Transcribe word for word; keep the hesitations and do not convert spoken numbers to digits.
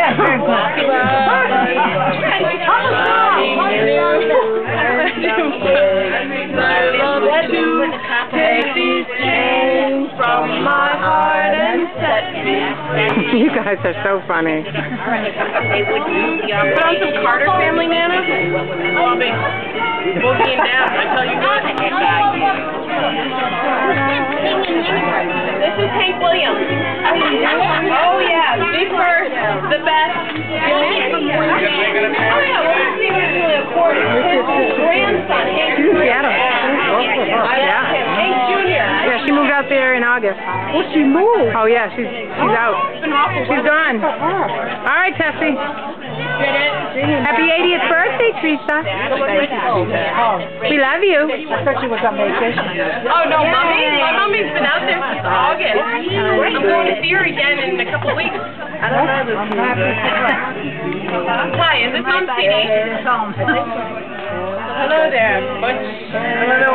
Yeah, Happy take these chains from my heart and set me free. You guys are so funny. Put on some Carter Family Nana. Bobbing. Boogieing down. I tell you what. This is Hank Williams. Oh yeah, these were the best. Oh yeah, we're actually a quarter. His grandson, Hank. Yeah. Yeah. Hank Junior Yeah, she moved out there in August. Oh, she moved. Oh yeah, she's she's out. She's gone. All right, Tessie. Happy eightieth birthday, Teresa. We love you. I thought she was on vacation. Oh no, mommy. My mommy's been out there since August. I'm going to see her again in a couple weeks. I don't know this. Hi, is this Mom C D? Hello there, Butch.